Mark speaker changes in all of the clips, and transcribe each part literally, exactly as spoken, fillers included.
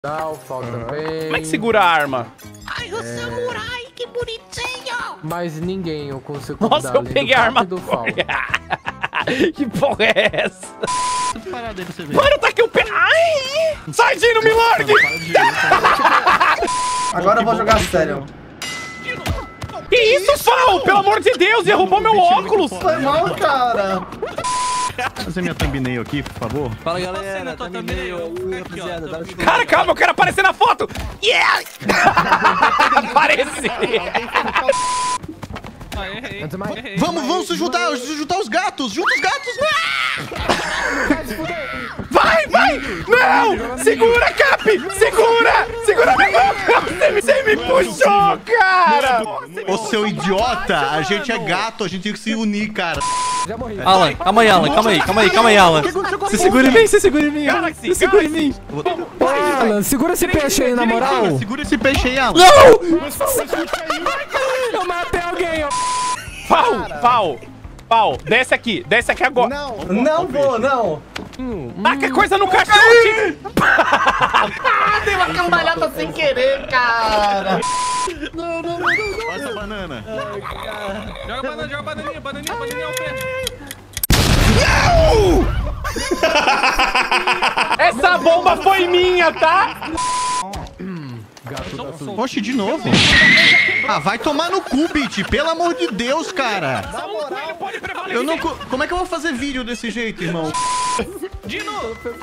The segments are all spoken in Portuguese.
Speaker 1: Não, falta
Speaker 2: uhum.
Speaker 1: bem.
Speaker 2: Como é que segura a arma?
Speaker 3: Ai, o é... samurai, que bonitinho!
Speaker 1: Mas ninguém eu consigo.
Speaker 2: Nossa, eu peguei a arma do Fal. Que porra é essa? Mano, tá aqui o pé. Ai! Sai, Dino, me largue!
Speaker 4: Agora eu vou jogar sério.
Speaker 2: Que isso, Fal? Pelo amor de Deus, derrubou meu óculos!
Speaker 4: Foi mal, cara.
Speaker 5: Fazer minha thumbnail aqui, por favor.
Speaker 6: Fala, galera. Thumbnail.
Speaker 2: Cara, calma, eu quero aparecer na foto. Yeah! Apareci.
Speaker 5: Vamos, vamos se juntar, se juntar os gatos. Junta os gatos.
Speaker 2: Vai, vai! Não! Segura, Cap! Segura! Segura minha mão! Você me, você me puxou, cara!
Speaker 5: Ô, seu idiota! A gente é gato, a gente tem que se unir, cara.
Speaker 1: Já morri.
Speaker 6: Alan, calma aí, Alan, calma aí, calma aí, calma aí, Alan. Se segura em mim, se segura em mim. Se segura em mim.
Speaker 1: Alan, segura esse peixe aí, na moral.
Speaker 5: Segura esse peixe aí, Alan.
Speaker 6: Não!
Speaker 1: Eu matei alguém, ó.
Speaker 2: Pau, pau, pau. Desce aqui, desce aqui agora.
Speaker 4: Não, não vou, não.
Speaker 2: Ah, que coisa no cachorro!
Speaker 4: Ah, dei uma cambalhota sem querer, cara.
Speaker 5: Não, não, não, não. Passa a banana.
Speaker 7: Joga banana, joga bananinha, bananinha, bananinha ao pé.
Speaker 2: Essa bomba foi minha, tá?
Speaker 5: Oxe, de novo? Ah, vai tomar no cu, Beat. Pelo amor de Deus, cara. Eu não... Como é que eu vou fazer vídeo desse jeito, irmão?
Speaker 7: Dino!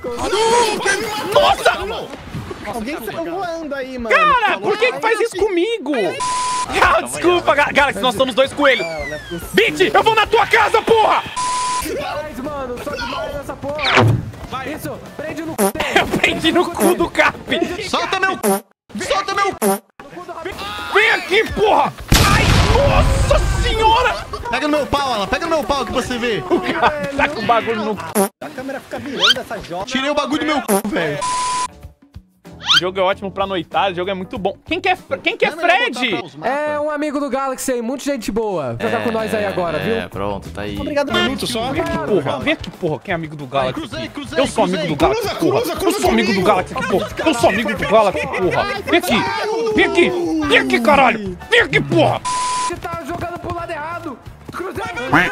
Speaker 2: Nossa!
Speaker 4: Alguém saiu voando aí, mano.
Speaker 2: Cara, por que que faz isso comigo? Ah, desculpa, Galaxy, nós somos dois coelhos. Beat, eu vou na tua casa, porra!
Speaker 1: Demais, mano. Só demais nessa porra.
Speaker 7: Vai.
Speaker 1: Isso, prende no cu.
Speaker 2: Eu prendi no cu do Cap.
Speaker 5: Solta meu cu. Solta meu cu.
Speaker 2: Vem aqui, porra! Ai, nossa senhora!
Speaker 5: Pega no meu pau, Alan. Pega no meu pau que você vê.
Speaker 2: O cara tá com o bagulho no cu.
Speaker 4: A câmera fica virando essa joga.
Speaker 5: Tirei o bagulho do meu cu, velho.
Speaker 2: O jogo é ótimo pra noitada, o jogo é muito bom. Quem que é, Quem que é Fred?
Speaker 1: É um amigo do Galaxy aí, muita gente boa. Vai jogar com nós aí agora, viu?
Speaker 6: É, pronto, tá aí.
Speaker 4: Obrigado, minuto só.
Speaker 2: Vem aqui, porra. Vem aqui, porra. Quem é amigo do Galaxy?
Speaker 5: Cruzei, cruzei,
Speaker 2: Eu sou amigo do Galaxy,
Speaker 5: Cruza,
Speaker 2: porra.
Speaker 5: cruza,
Speaker 2: Eu
Speaker 5: cruza
Speaker 2: sou amigo do
Speaker 5: comigo.
Speaker 2: Galaxy, porra. Eu sou amigo do Galaxy, porra. Vem aqui. Vem aqui. Vem aqui, caralho. Vem aqui, porra.
Speaker 1: Você tá jogando pro lado errado. Cruzeiro.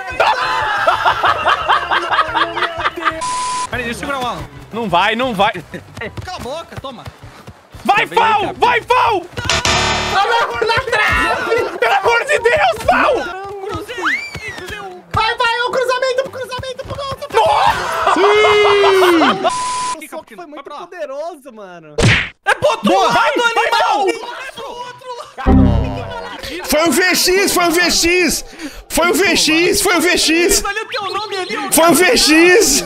Speaker 7: Peraí, deixa eu segurar o Alan.
Speaker 2: Não vai, não vai.
Speaker 7: Cala a boca, toma.
Speaker 2: Vai, Fal! Vai, Fal! Na trave! Pelo amor de Deus, Fal!
Speaker 7: Cruzei, cruzei um.
Speaker 4: Vai, vai, o cruzamento, o cruzamento, o cruzamento.
Speaker 7: Aqui,
Speaker 4: O soco
Speaker 7: Capitino,
Speaker 4: foi
Speaker 7: vai
Speaker 4: muito
Speaker 7: pra lá.
Speaker 4: poderoso, mano.
Speaker 2: Boa! Vai, do animal!
Speaker 8: Foi o V X, foi o V X! Foi o V X, foi o V X!
Speaker 7: Olha o teu nome ali, ó.
Speaker 8: Foi o V X!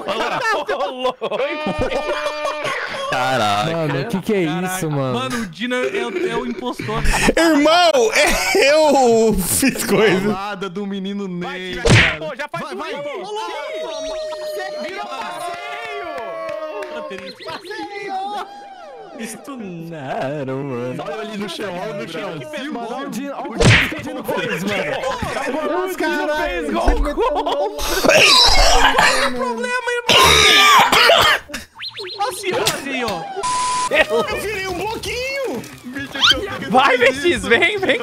Speaker 6: Caraca.
Speaker 1: Mano, que que é isso, mano?
Speaker 7: Mano, o Dino é, o- é o impostor.
Speaker 8: Irmão, eu fiz coisa.
Speaker 5: Nada do menino Ney.
Speaker 2: Pô, já faz
Speaker 5: Vai,
Speaker 2: um
Speaker 5: vai.
Speaker 2: vídeo. Vira passeio!
Speaker 6: Estunaram, mano. Olha ali no chão, olha no chão.
Speaker 1: Olha o Dino, olha o que o Dino fez, mano.
Speaker 4: Os caras.
Speaker 7: Olha o senhor ali, ó.
Speaker 8: Eu virei um bloquinho.
Speaker 2: Vai, V X, vem, vem.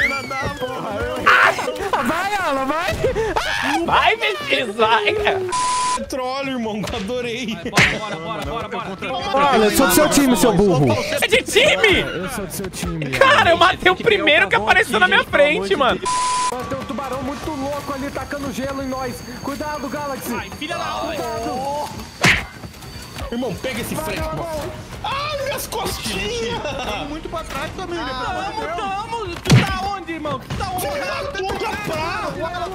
Speaker 1: Vai, Alan, vai.
Speaker 2: Vai, V X, vai.
Speaker 8: Troll, irmão, adorei.
Speaker 7: Bora, bora, bora, bora, bora.
Speaker 1: Olha, eu sou do seu time, seu burro.
Speaker 2: É de time?
Speaker 1: Eu sou do seu time.
Speaker 2: Cara, eu matei o primeiro que apareceu na minha frente, mano.
Speaker 1: Tem um tubarão muito louco ali tacando gelo em nós. Cuidado, Galaxy.
Speaker 7: Ai, filha da mãe.
Speaker 8: Irmão, pega esse frete, irmão. Ai, minhas costinhas.
Speaker 5: Muito pra trás também, né?
Speaker 7: Tamo, tamo. Tu tá onde, irmão? Tu tá onde?
Speaker 8: Puta pra...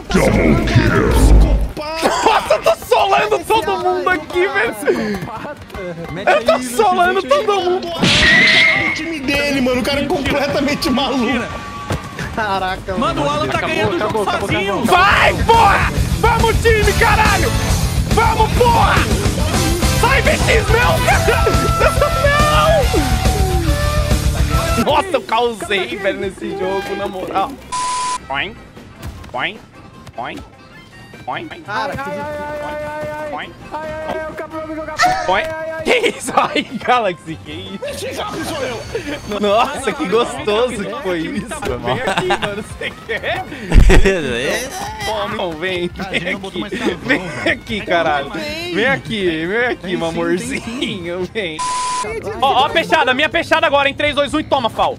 Speaker 2: Nossa, eu tô solando todo mundo aqui, velho. Eu tô solando todo mundo.
Speaker 8: O time dele, mano, o cara é completamente maluco.
Speaker 4: Caraca,
Speaker 7: Mano, o Alan tá ganhando o jogo sozinho.
Speaker 2: Vai, porra! Vamos, time, caralho! Vamos, porra! Sai, V X, não, cara! Não! Nossa, eu causei, velho, nesse jogo, na moral. Põe, põe, põe, põe.
Speaker 4: Cara, que
Speaker 1: Ai, ai, ai, ai, ai, ai.
Speaker 2: Põe.
Speaker 1: Ai, ai, ai, o cabelo vai jogar
Speaker 2: Põe.
Speaker 1: ai, ai, ai.
Speaker 2: Que isso? Ai, Galaxy, que isso? Nossa, que gostoso que foi isso. Vem aqui, mano, você quer? Não, vem, vem aqui. Vem aqui, caralho. Vem aqui, vem aqui, meu amorzinho, vem. Ó, ó a peixada, minha peixada agora, em três, dois, um e toma, Fal.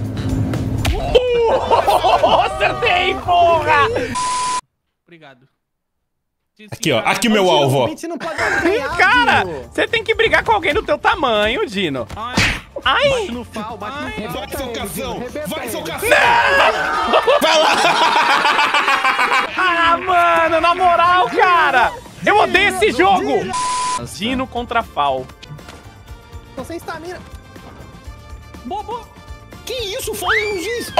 Speaker 2: Uh, acertei, porra!
Speaker 7: Obrigado.
Speaker 8: Aqui, ó. Aqui meu alvo, ó.
Speaker 4: Você não pode ganhar,
Speaker 2: Cara,
Speaker 4: Dino.
Speaker 2: você tem que brigar com alguém do teu tamanho, Dino.
Speaker 7: Ai,
Speaker 2: Ai!
Speaker 4: Bate no pau, bate no pau.
Speaker 8: Vai, seu cafão! Vai, seu cafão!
Speaker 2: Ah, mano, na moral, cara! Eu odeio esse jogo! Dino contra Fal.
Speaker 4: Tô sem estamina.
Speaker 7: boa, boa.
Speaker 8: Que isso? Foi um giz!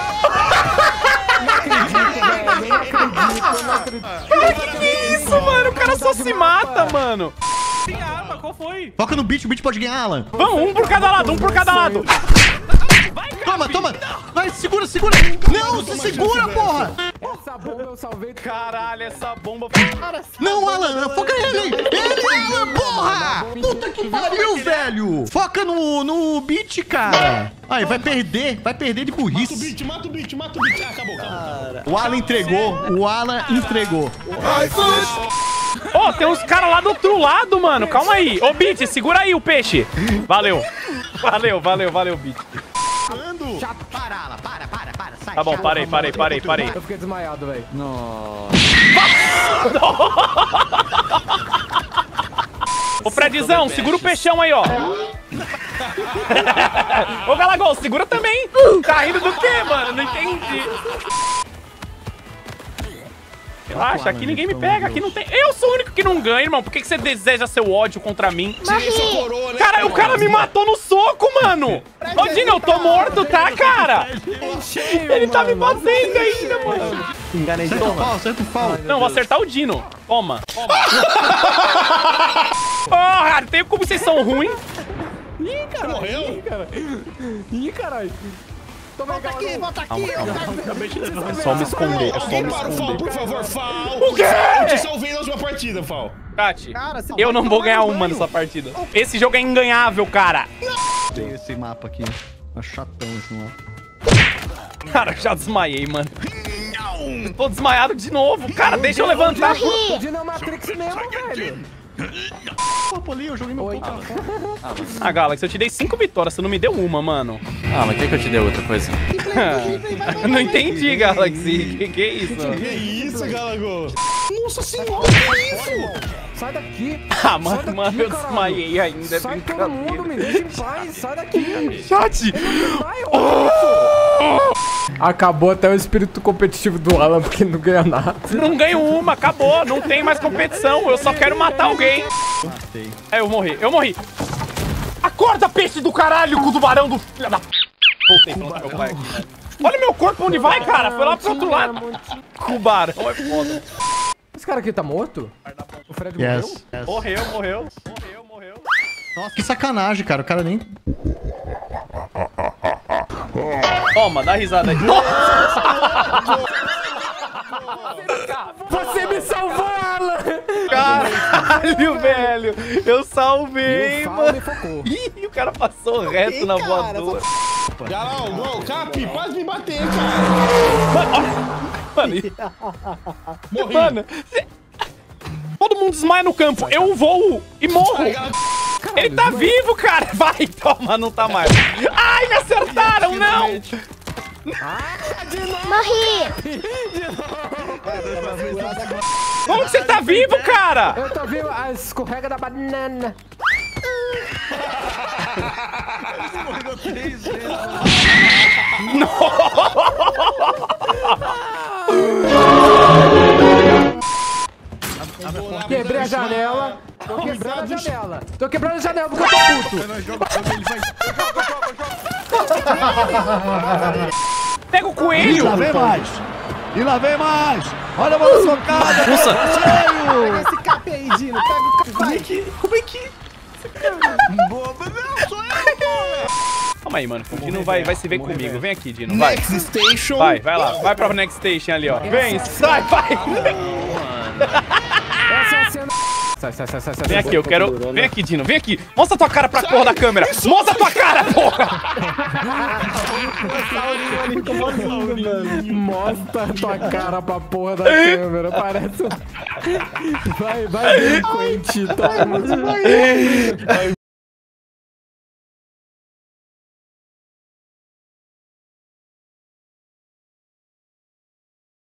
Speaker 2: Cara, que que é isso, mano? O cara só se mata, mano.
Speaker 7: Tem arma, qual foi?
Speaker 5: Foca no beat, o beat pode ganhar, Alan.
Speaker 2: Vamos, um por cada lado, um por cada lado.
Speaker 5: Toma, toma. Vai, segura, segura. Não, se segura, porra.
Speaker 1: Essa bomba eu salvei.
Speaker 2: Caralho, essa bomba...
Speaker 5: Não, Alan, foca nele. Ele, Alan, porra. Puta que pariu, velho. Foca no, no beat, cara. Aí, vai perder, vai perder de
Speaker 8: Mata o
Speaker 5: burrice.
Speaker 8: beat, mata o beat, mata o beat. Ah, acabou, acabou.
Speaker 5: O Alan entregou, o Alan entregou.
Speaker 2: Ó, oh, tem uns caras lá do outro lado, mano. Calma aí. Ô, Beat, segura aí o peixe. Valeu. Valeu, valeu, valeu, Beat.
Speaker 4: Para, Alan, para, para, para. Sai,
Speaker 2: Tá bom,
Speaker 4: chato.
Speaker 2: parei, parei, parei, parei.
Speaker 1: Eu fiquei desmaiado, velho.
Speaker 2: Ô, Fredzão, segura o peixão aí, ó. Ô, Galagol, segura também. Tá rindo do quê, mano? Não entendi. Relaxa, aqui ninguém me pega, aqui não tem... Eu sou o único que não ganha, irmão. Por que que você deseja seu ódio contra mim?
Speaker 8: Coroa, né?
Speaker 2: Cara, o cara me matou no soco, mano. Ô, Dino, eu tô morto, tá, cara? Ele tá me batendo ainda, mano.
Speaker 4: Enganei de
Speaker 5: Acerta o
Speaker 4: novo.
Speaker 5: pau, acerta o pau.
Speaker 2: Não, vou acertar o Dino. Toma. Toma. Porra, tem como vocês são ruins.
Speaker 1: Ih, cara.
Speaker 8: Morreu?
Speaker 1: Ih, cara. Ih, caralho.
Speaker 4: Volta aqui, volta aqui. Eu quero...
Speaker 2: É só me esconder, é só
Speaker 8: Alguém
Speaker 2: me
Speaker 8: para o Fal,
Speaker 2: esconder.
Speaker 8: por favor, Fal.
Speaker 2: O quê?
Speaker 8: Eu te salvei na última partida, Fal.
Speaker 2: Tati,
Speaker 4: Cara, você
Speaker 2: eu não
Speaker 4: vai
Speaker 2: vou
Speaker 4: tomar
Speaker 2: ganhar
Speaker 4: no
Speaker 2: uma
Speaker 4: banho.
Speaker 2: nessa partida. Esse jogo é inganhável, cara.
Speaker 5: Tem esse mapa aqui. É chatão esse mapa.
Speaker 2: Cara, eu já desmaiei, mano. Tô desmaiado de novo. Cara, deixa eu levantar.
Speaker 1: O Dino é o Matrix mesmo, velho.
Speaker 5: Papo ali, eu joguei meu pau.
Speaker 2: Ah, Galaxy, eu te dei cinco vitórias, você não me deu uma, mano.
Speaker 6: Ah, mas quer que eu te dê outra coisa?
Speaker 2: Eu não entendi, Galaxy. Que que é isso?
Speaker 8: Que isso, Galago? Nossa senhora, que isso?
Speaker 1: Sai daqui.
Speaker 2: Ah,
Speaker 1: Sai
Speaker 2: mano,
Speaker 1: daqui,
Speaker 2: mano, eu
Speaker 1: caralho.
Speaker 2: desmaiei ainda. É
Speaker 1: Sai todo mundo, me deixa em paz. Sai daqui.
Speaker 2: Chat!
Speaker 1: Vai, ó. Acabou até o espírito competitivo do Alan, porque não ganha nada.
Speaker 2: Não ganho uma, acabou. Não tem mais competição. Eu só quero matar alguém.
Speaker 5: Matei.
Speaker 2: É, eu morri, eu morri. Acorda, peixe do caralho, com o tubarão do filho da... Voltei pra meu pai aqui, né? Olha meu corpo, onde vai, cara? Foi lá pro outro lado. Tubarão é foda.
Speaker 1: Esse cara aqui tá morto? O Fred
Speaker 5: Yes.
Speaker 1: morreu?
Speaker 5: yes.
Speaker 2: Morreu, morreu. Morreu, morreu.
Speaker 5: Nossa, que sacanagem, cara. O cara nem...
Speaker 2: Toma, dá risada aí.
Speaker 1: Você me salvou, Alan!
Speaker 2: Caralho, velho. Eu salvei,
Speaker 1: O Fal
Speaker 2: mano.
Speaker 1: me focou.
Speaker 2: Ih, o cara passou reto na voadora.
Speaker 8: Galão, gol, Cap, pode me bater, cara.
Speaker 2: Mano, e-
Speaker 8: Morri.
Speaker 2: mano, cê- todo mundo desmaia no campo. Eu vou e morro. Ele tá vivo, cara. Vai, toma, não tá mais. Ai, me acertaram, não.
Speaker 3: Morri!
Speaker 2: Como que você tá vivo, cara?
Speaker 1: Eu tô vendo a escorrega da banana. Quebrei a janela. Tô quebrando a janela. Tô quebrando a janela porque eu tô puto.
Speaker 2: Pega o coelho.
Speaker 9: vem mais! E lá vem mais! Olha a bola socada!
Speaker 6: Nossa!
Speaker 4: Pega esse cap aí, Dino. Pega o cap. Vai.
Speaker 2: Como é que... Calma aí, mano. O Dino vai, vai se ver comigo. Vem aqui, Dino. Vai.
Speaker 8: Next Station.
Speaker 2: Vai, vai lá. Vai pra Next Station ali, ó. Vem, sai, vai.
Speaker 1: Essa é a cena Sai, sai, sai, sai, sai.
Speaker 2: Vem aqui, eu quero... Vem aqui, Dino, vem aqui. Mostra tua cara pra porra da câmera. Mostra tua cara, porra.
Speaker 1: Mostra tua cara pra porra da câmera. Parece... Vai, vai, Quentin. Toma.